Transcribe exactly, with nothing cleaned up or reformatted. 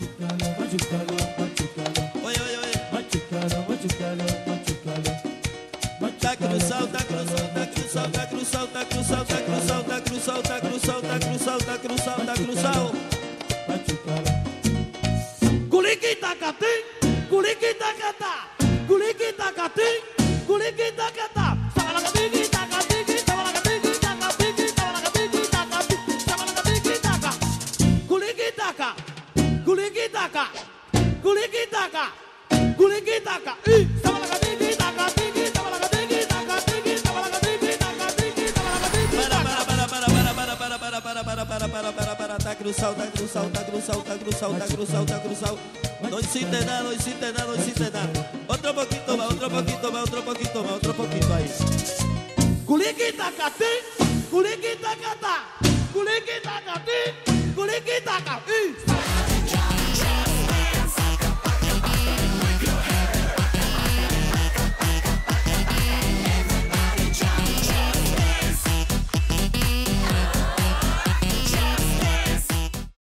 Oye, oye, oye. Tá cruzado, tá cruzado, tá cruzado, tá cruzado, tá cruzado, tá cruzado, tá cruzado, tá cruzado, tá cruzado, tá cruzado, tá cruzado. Culiquita catim, culiquita catá, culiquita catim, culiquita catá. Kulikitaka, kulikitaka, kulikitaka, eh, sabalaka tiki taka tiki, sabalaka tiki taka tiki, sabalaka tiki taka tiki, sabalaka tiki taka. Para para para para para para para para para para para para tá cruzado, tá cruzado, tá cruzado, tá cruzado, tá cruzado, tá cruzado. No hiciste nada, no hiciste nada, no hiciste nada. Otro poquito más, otro poquito más, otro poquito más, otro poquito ahí. Kulikitaka ti, kulikitaka ta, kulikitaka ti, kulikitaka, eh.